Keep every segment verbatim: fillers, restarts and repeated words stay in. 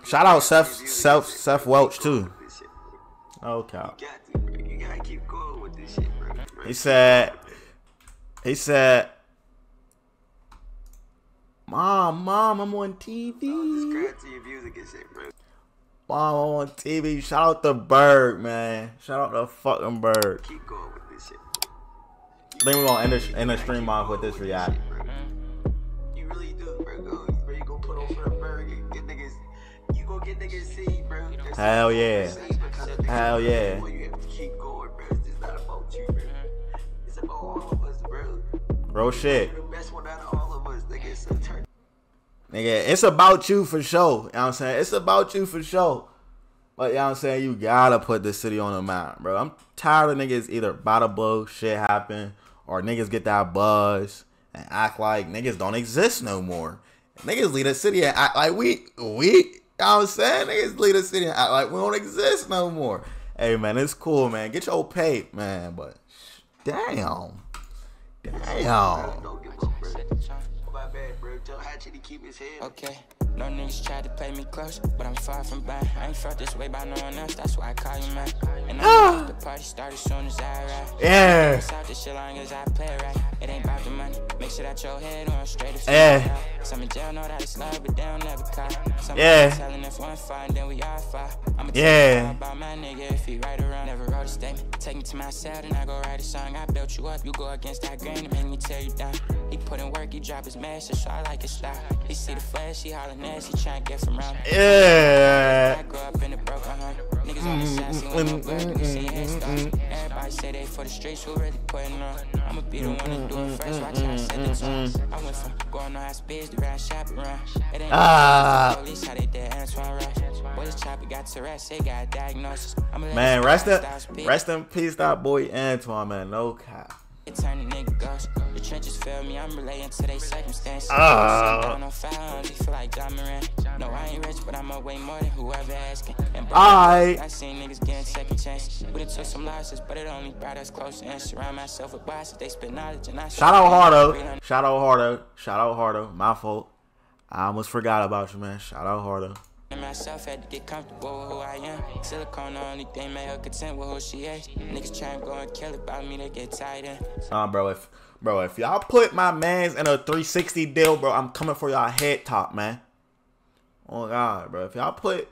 Shout out Seth, Seth, Seth Welch too. Okay. He said, he said, Mom, Mom, I'm on T V. Mom, I'm on T V. Shout out the Berg, man. Shout out the fucking Berg. Keep going with this shit. I think we're gonna end the, end the stream off with this react. You really do, bro. Go, bro, you go put on for the Berg. Get niggas, you go get niggas see, bro. That's Hell yeah. Hell yeah. You have to keep going, bro. It's just not about you, bro. It's about all of us, bro. Real shit. You're the best one out of all of us, nigga. So turn. Nigga, it's about you for sure. You know what I'm saying? It's about you for sure. But you know what I'm saying? You gotta put this city on the map, bro. I'm tired of niggas either by the blow, shit happen, or niggas get that buzz and act like niggas don't exist no more. Niggas leave the city and act like we, we, you know what I'm saying? Niggas leave the city and act like we don't exist no more. Hey, man, it's cool, man. Get your pay, man. But damn. Damn. Okay, no niggas tried to play me close, but I'm far from bad. I ain't felt this way by no one else, that's why I call you man. And I the party started as soon as I arrive. Yeah. It's out this shit long as I play right. It ain't about the money, make sure that your head on straight as yeah. Some in jail know that it's love, but they don't never call. Some yeah. telling if one fine, then we all fine. I'ma yeah. tell you about my nigga if he right around. Never wrote a statement, take me to my cell, then I go write a song. I built you up, you go against that grain and make me tear you down. He put in work, he drop his message, so I like his style. He see the flash, he hollering nasty, trying to get from around. Yeah. I grew up in the broken home. Niggas on the side, see when no good, niggas see head stars. Everybody say they for the streets, who really putting on? I'ma be the one to do it first, watch how I set the tone. I went from going on high speeds to round shop around. It ain't ah. police how they did Antoine Rush. Boy, this chopper got to rest, they got a diagnosis. Man, rest in, rest in peace, that boy Antoine, man. No cap. It turn the nigga ghost. The trenches fail me, I'm relating to their circumstances. Uh. I don't feel like John Moran. No, I ain't rich, but I'm a way more than whoever asking. And bro, I I seen niggas getting second chances. We done took some losses, but it only brought us closer. And surround myself with bosses, they spit knowledge. And I shout out Hardo. Shout out Hardo. Shout out Hardo. My fault. I almost forgot about you, man. Shout out Hardo. Myself had to get comfortable with who I am. Silicone the only thing made her content with who she is. Niggas try and go and kill about me, they get tied in. Nah, bro, if bro, if y'all put my mans in a three sixty deal, bro, I'm coming for y'all head top, man. Oh god, bro. If y'all put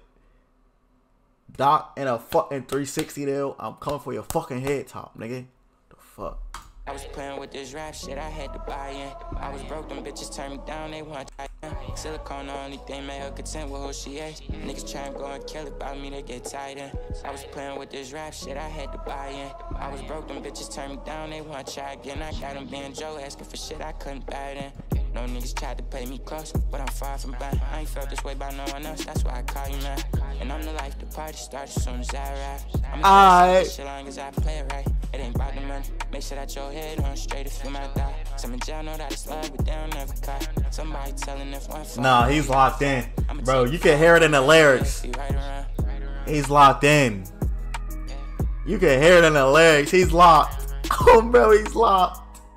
Doc in a fucking three sixty deal, I'm coming for your fucking head top, nigga. The fuck? I was playing with this rap shit, I had to buy in. I was broke, them bitches turned me down, they want to Silicone the only thing made her content with who she is. Niggas try and go and kill about me, they get tied in. I was playing with this rap shit, I had to buy in. I was broke, them bitches turned me down, they want to try again. I got them being Joe, asking for shit I couldn't buy it in. No niggas tried to play me close, but I'm far from bad. I ain't felt this way by no one else, that's why I call you man. And I'm the life, the party started as soon as I arrive. I'ma shit long as I play it right. It ain't about the money, make sure that your head on straight if you might die. Some in jail know that it's love, but they don't never caught. Somebody telling if one fall. Nah, he's locked in. Bro, you can hear it in the lyrics. He's locked in. You can hear it in the lyrics. He's locked. Oh, bro, he's locked.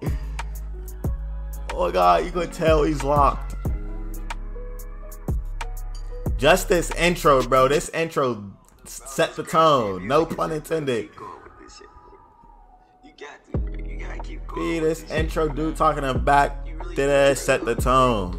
Oh, God, you can tell he's locked. Just this intro, bro. This intro set the tone. No pun intended. Be this intro dude talking in back. Did it set the tone?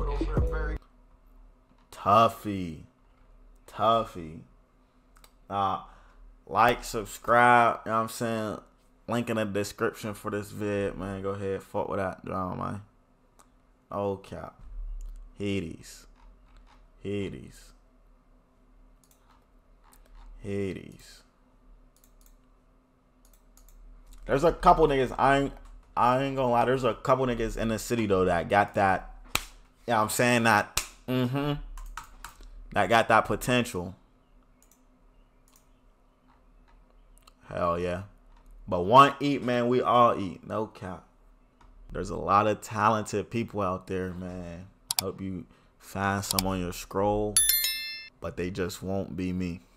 Tuffy. Tuffy. Uh, like, subscribe. You know what I'm saying? Link in the description for this vid, man. Go ahead. Fuck with that drama, man. Oh, cap. Hades. Hades. Hades. There's a couple niggas. I ain't, I ain't gonna lie. There's a couple niggas in the city, though, that got that. Yeah, I'm saying that. Mm-hmm. That got that potential. Hell yeah. But one eat, man. We all eat. No cap. There's a lot of talented people out there, man. Hope you find some on your scroll, but they just won't be me.